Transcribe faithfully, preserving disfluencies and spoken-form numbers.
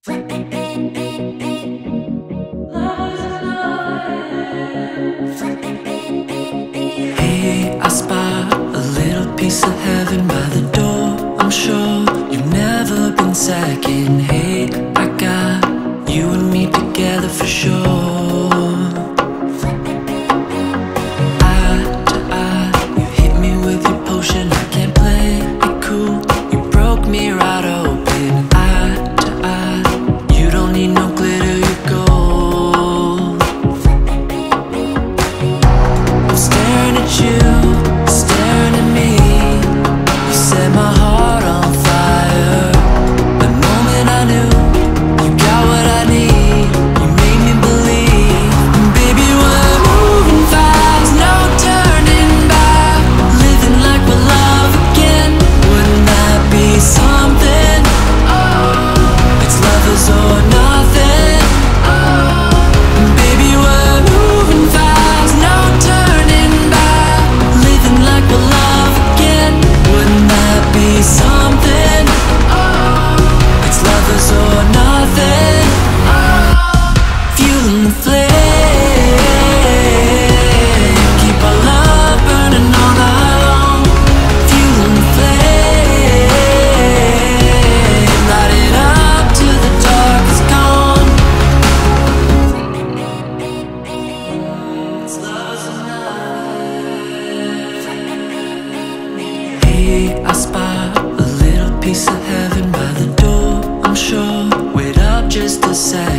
Hey, I spot a little piece of heaven by the door. I'm sure you've never been second. Hey, I got you and me together for sure. Eye to eye, you hit me with your potion. I can't play it cool, you broke me right open. Eye to eye, you don't need no glitter, you gold. I'm staring at you, staring at me. You set my heart on fire. The moment I knew you got what I need, you made me believe. And baby, we're moving fast, no turning back. Living like we're love again, wouldn't that be something? Oh, it's lovers or nothing. Oh, and baby, we're moving fast, no turning back. Living like we're love again, wouldn't that be something? Oh, it's lovers or nothing. Oh, fueling the flame, keep our love burning all night long. Fueling the flame, light it up till the dark is gone. It's lovers or nothing. Hey, I spot a little piece of heaven by the door. I'm sure, wait up just a sec.